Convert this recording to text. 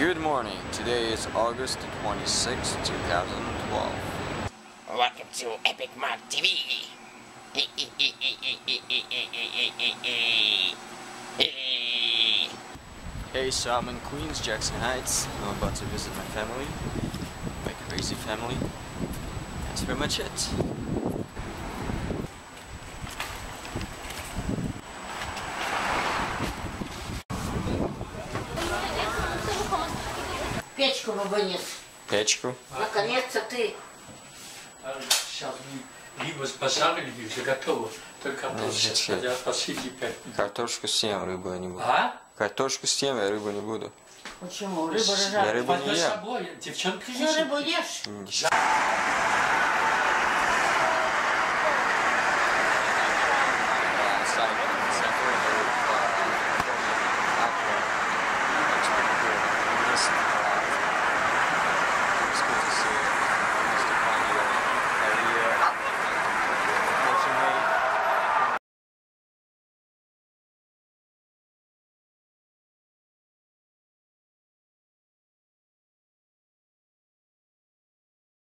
Good morning. Today is August 26, 2012. Welcome to Epic Mod TV. Hey, so I'm in Queens, Jackson Heights. I'm about to visit my family, my crazy family. That's pretty much it. Печку вынес. Печку? Наконец-то ты. Сейчас либо пожарили, уже готово. Только хотят посидеть 5 минут. Картошку съем, рыбу я не буду. А? Картошку съем, я рыбу не буду. Почему? Рыба Я рыбу не Возьми с ем. собой, девчонки. Ты же рыбу ешь?